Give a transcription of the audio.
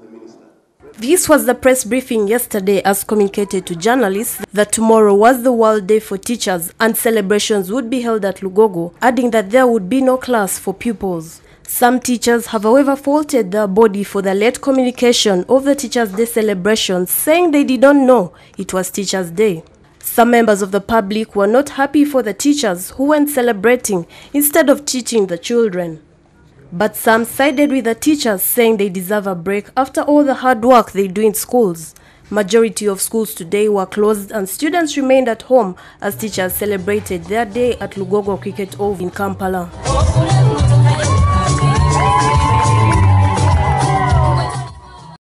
This was the press briefing yesterday as communicated to journalists that tomorrow was the World Day for Teachers and celebrations would be held at Lugogo, adding that there would be no class for pupils. Some teachers have however faulted their body for the late communication of the Teachers' Day celebrations, saying they did not know it was Teachers' Day. Some members of the public were not happy for the teachers who went celebrating instead of teaching the children. But some sided with the teachers, saying they deserve a break after all the hard work they do in schools. Majority of schools today were closed and students remained at home as teachers celebrated their day at Lugogo Cricket Oval in Kampala.